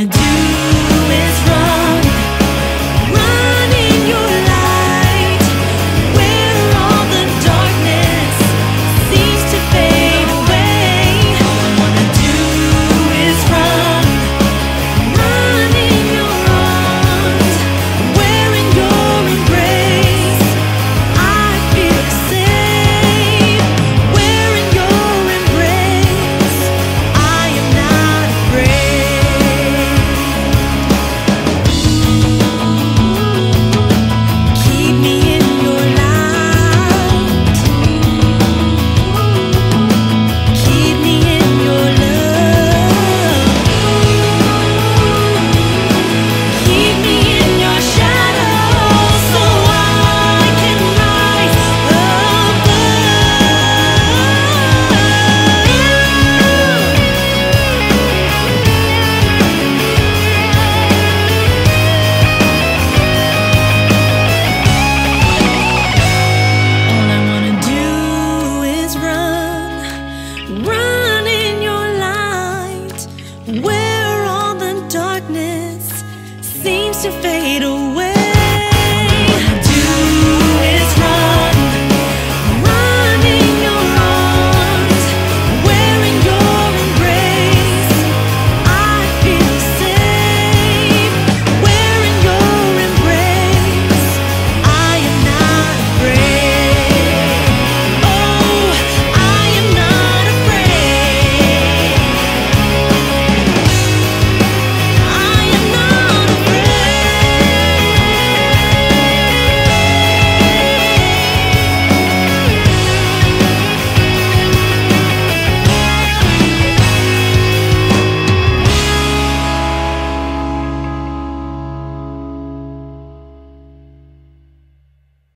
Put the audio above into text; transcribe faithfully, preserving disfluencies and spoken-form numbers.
wanna do is run, run in your light, where all the darkness seems to fade away. All I wanna do is run, run in your arms, where in your embrace I feel safe, where in your embrace I am not afraid. Keep me in your light, keep me in your love, keep me in your shadow so I can rise above. All I wanna do is run, run in your light, where all the darkness seems to fade away.